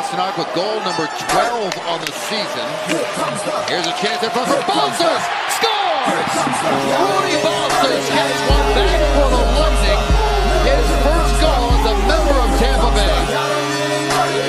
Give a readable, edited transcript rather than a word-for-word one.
Pasternak with goal number 12 on the season. Here's a chance at front for Balcers. Scores!